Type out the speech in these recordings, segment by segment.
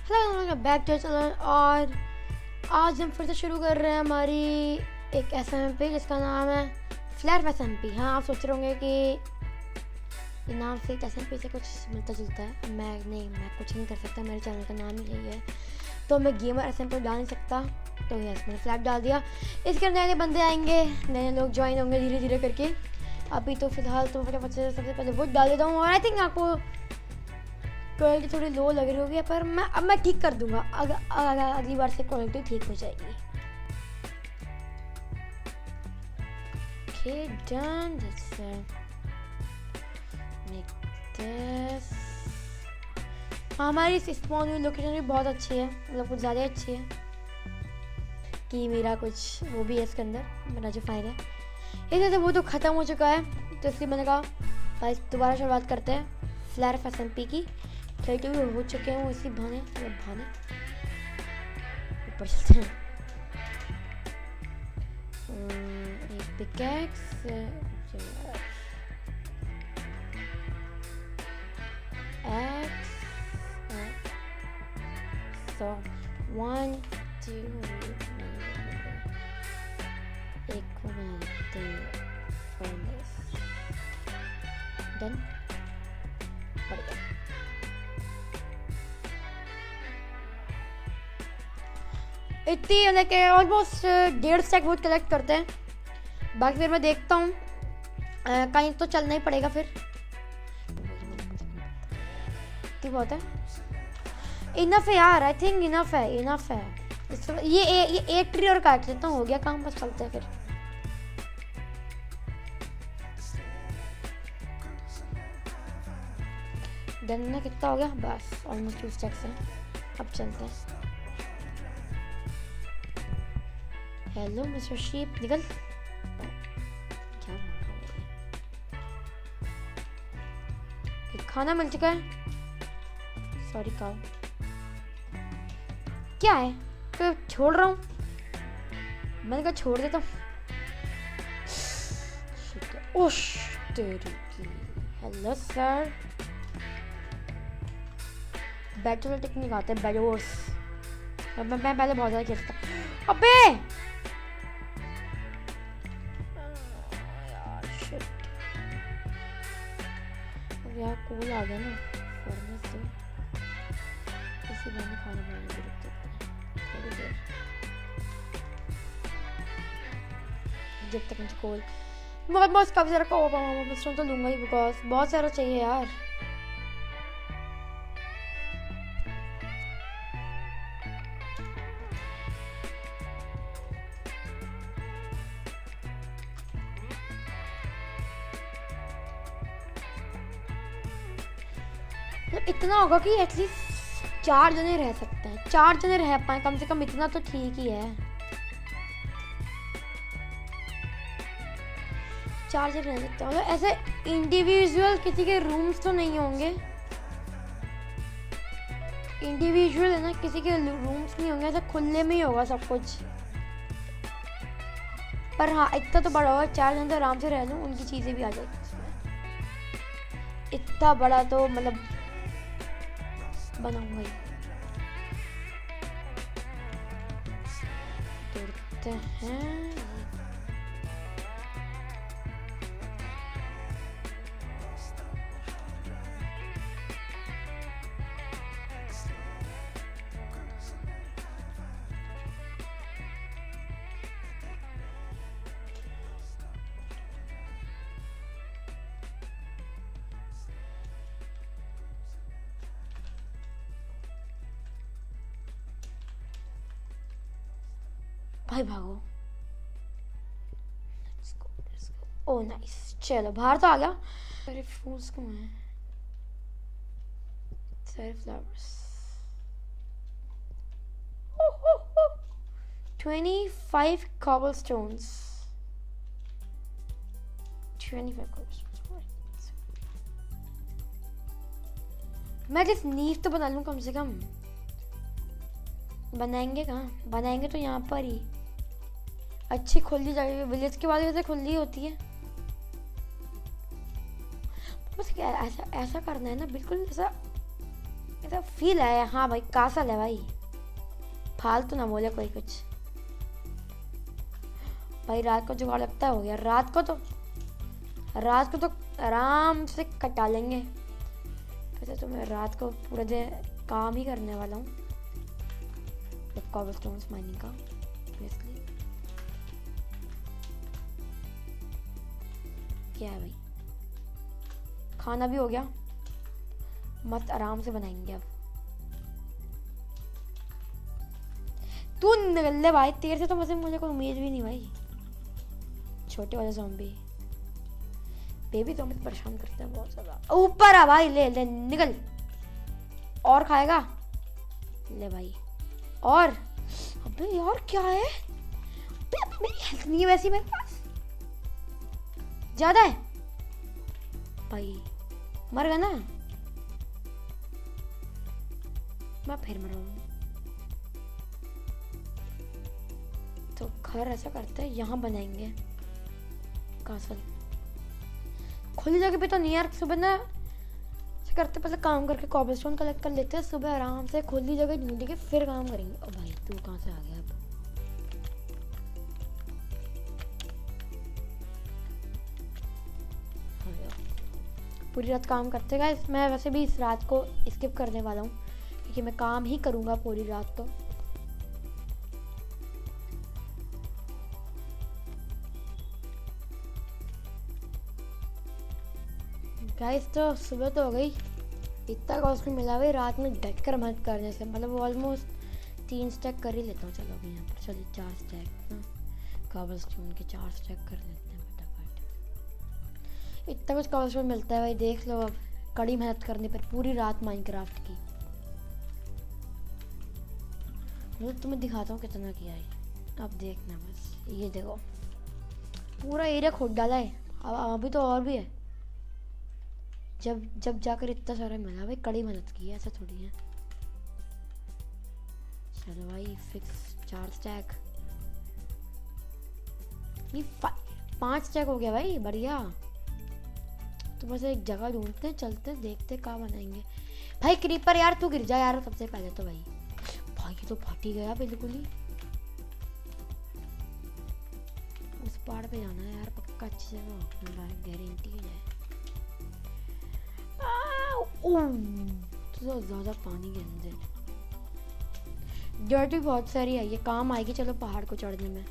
Hello back to channel. और आज हम फिर से शुरू कर रहे हैं हमारी एक एसएमपी जिसका नाम है फ्लैर एसएमपी। हाँ, आप सोच रहे होंगे कि ये नाम से एसएमपी से कुछ मिलता जुलता है। मैं कुछ नहीं कर सकता, मेरे चैनल का नाम ही यही है, तो मैं गेमर एसएमपी डाल नहीं सकता। तो यस, मैंने फ्लैट डाल दिया। इसके नए नए बंदे आएंगे, नए लोग ज्वाइन होंगे धीरे धीरे करके। अभी तो फिलहाल तो फटाफट से सबसे पहले वोट डाल देता हूँ। और आई थिंक आपको क्वालिटी थोड़ी लो लग रही होगी, पर मैं ठीक कर दूंगा। अगली बार से क्वालिटी ठीक हो जाएगी। Okay, done. Let's make this. हमारी स्पॉन हुई लोकेशन भी बहुत अच्छी है, मतलब कुछ ज़्यादा अच्छी है कि मेरा कुछ वो भी है इसके अंदर, मेरा जो फाइल है इधर से वो तो ख़त्म हो चुका है। तो इसलिए मैंने कहा भाई दोबारा शुरुआत करते हैं फ्लैर एसएमपी की। खेलते हुए हो चुके हैं वो इसी बहाने ऊपर चलते हैं। एक पिकैक्स एक्स सो 1 2 एक को बनाते फर्नेस डन बढ़िया। इतनी like almost 1.5 stack wood collect करते हैं। बाकी फिर मैं देखता हूँ, कहीं तो चलना ही पड़ेगा फिर। इतनी बहुत है, इनफ है यार। आई थिंक इनफ है। ये एक ट्री और काट लेता हूँ, हो गया काम, बस चलते हैं फिर। डन में कितना हो गया? बस ऑलमोस्ट 2 स्टैक्स हैं। अब चलते हैं। हेलो मिस्टर शीप, निकल। क्या खाना मिल चुका है। सॉरी काउ, क्या है? तो छोड़ रहा हूँ, मैंने कहा छोड़ देता हूँ। ओश तेरी की। हेलो सर, बैटल टेक्निक आते हैं, बैटल्स। मैं पहले बहुत ज़्यादा खेलता। अबे यार कूल आ गया ना फर्नेस से, इसी बहाने खाना बनाने की रुक जाते हैं थोड़ी देर, जब तक मुझे कोल मगर बस काफ़ी सारा को तो लूँगा ही, बिकॉज बहुत सारा चाहिए यार। इतना होगा कि एटलीस्ट 4 जने रह सकते हैं, 4 जने रह पाए कम से कम, इतना तो ठीक ही है। 4 जने रह सकते हैं, मतलब ऐसे इंडिविजुअल किसी के रूम्स तो नहीं होंगे। इंडिविजुअल है ना, किसी के रूम्स नहीं होंगे, ऐसे खुले में ही होगा सब कुछ। पर हाँ इतना तो बड़ा होगा, 4 जने तो आराम से रह लूँ, उनकी चीज़ें भी आ जाएगी उसमें। इतना बड़ा तो मतलब बनाऊंगा ही। देखते हैं भाई भागो। Let's go. ओह नाइस, चलो बाहर तो आ गया। सारे फूल्स को हैं, सारे फ्लावर्स। 25 cobblestones. 25 cobblestones। मैं जिस नींव तो बना लूँ कम से कम। बनाएंगे कहाँ? बनाएंगे तो यहाँ पर ही अच्छी खुली जगह। विलेज के बाद वैसे खुली होती है। बस ऐसा करना है ना, बिल्कुल ऐसा ऐसा फील है। हाँ भाई कासल है भाई, फालतू ना बोले कोई कुछ। भाई रात को जुगाड़ लगता हो गया, रात को तो आराम से कटा लेंगे। वैसे तो मैं रात को पूरे दिन काम ही करने वाला हूँ, कॉबलस्टोन्स माइनिंग का बेसिकली। क्या है भाई, खाना भी हो गया, मस्त आराम से बनाएंगे अब। तू निकल ले भाई, तेरे से तो मुझे कोई उम्मीद भी नहीं भाई। छोटे वाले ज़ॉम्बी बेबी तो हमें परेशान करते हैं बहुत ज्यादा। ऊपर आ भाई, ले ले निकल। और खाएगा ले भाई। और अबे यार क्या है, अबे मेरी हेल्थ नहीं है वैसी मेरे पास, ज्यादा है भाई। मर गया ना, मैं फिर मरूंगा। तो घर ऐसा करते हैं, यहाँ बनाएंगे कासल। खुली जगह पे तो नहीं यार, सुबह ना करते पहले काम करके कॉबलस्टोन कलेक्ट कर लेते हैं, सुबह आराम से खुली जगह ढूंढ के फिर काम करेंगे। ओ भाई तू कहाँ से आ गया अब? पूरी रात काम करते गाइस। मैं वैसे भी इस रात को स्किप करने वाला हूँ क्योंकि मैं काम ही करूँगा पूरी रात। तो गाइस तो सुबह तो हो गई, इतना कॉस्ट मिला भाई रात में डटकर मत करने से, मतलब ऑलमोस्ट 3 स्टैक कर ही लेता हूँ। चलो अभी यहाँ पर चलिए 4 स्टैक ना कॉबलस्टोन के 4 स्टैक कर लेते हैं फटाफट। इतना कुछ कॉबलस्टोन मिलता है भाई, देख लो। अब कड़ी मेहनत करने पर पूरी रात माइनक्राफ्ट की। मतलब तुम्हें दिखाता हूँ कितना किया है, अब देखना बस। ये देखो पूरा एरिया खोद डाला है, अब अभी तो और भी है। जब जाकर इतना सारा मिला भाई, कड़ी मेहनत की है, ऐसा थोड़ी है। चलो भाई फिक्स 4 स्टैक, ये 5 स्टैक हो गया भाई, बढ़िया। तो बस एक जगह ढूंढते हैं, चलते हैं, देखते हैं कहाँ बनाएंगे। भाई क्रीपर यार तू गिर जा यार सबसे पहले तो। भाई ये तो फट ही गया बिल्कुल ही। उस पहाड़ पे जाना है यार पक्का, अच्छी जगह गारंटी है। तो ज्यादा पानी के अंदर डर्ट भी बहुत सारी है, ये काम आएगी चलो पहाड़ को चढ़ने में।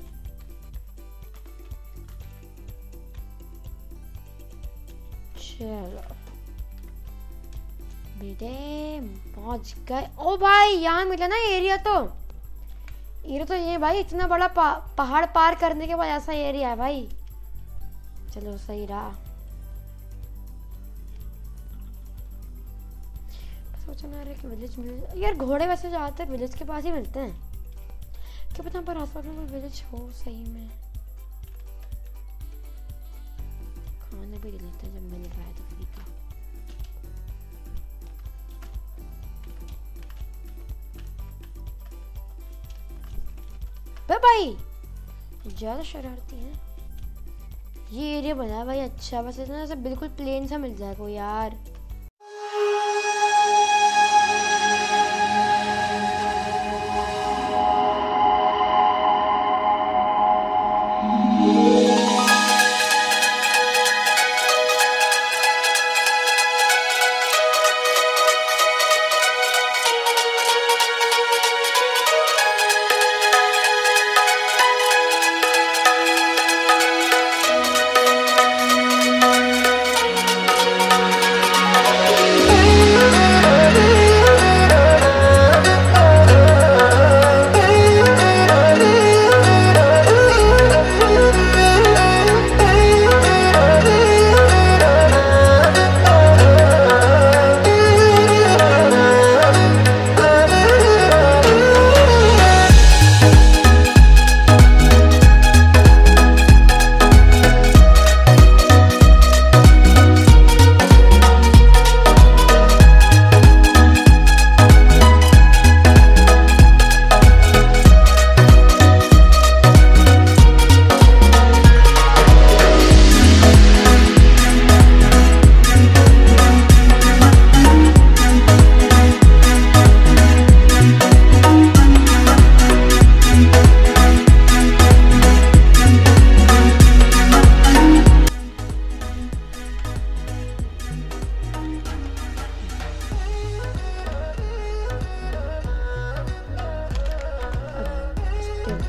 चलो बेटे पहुंच गए। ओ भाई यहाँ मिला ना एरिया, तो ये भाई इतना बड़ा पहाड़ पार करने के बाद ऐसा एरिया है भाई। चलो सही रहा। सोचा ना कि विलेज मिल यार, घोड़े वैसे ज्यादातर विलेज के पास ही मिलते हैं, क्या पता पर आसपास में कोई विलेज हो सही में। खाने भी लेते हैं जब मिल रहा है तो फ्री का। भाई ज्यादा शरारती है। ये एरिया बना है भाई अच्छा, बस इतना सा बिल्कुल प्लेन सा मिल जाएगा यार।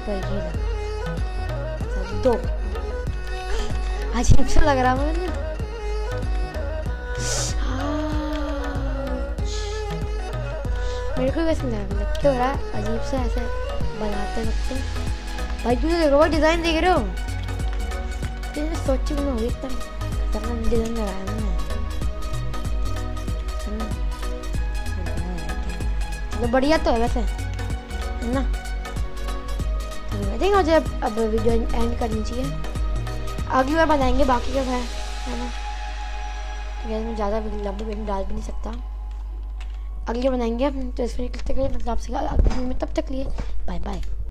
पर ये लगा दो। अजीब सा लग रहा है मुझे। मेरे को वैसे लगता हो रहा है अजीब सा ऐसे बनाते वक्त। भाई तुझे देख रहे हो डिज़ाइन देख रहे हो? ये सोची में होगी एकदम खतरनाक डिज़ाइन लगाया मैंने। तो बढ़िया तो है वैसे, है ना? तो आई थिंक मुझे अब वीडियो एंड करनी चाहिए। अगली बार बनाएंगे बाकी का है ना? तो मैं ज़्यादा लंबी वीडियो डाल भी नहीं सकता। अगली बनाएंगे तो इस वीडियो मतलब आपसे अगली में, तब तक लिए बाय बाय।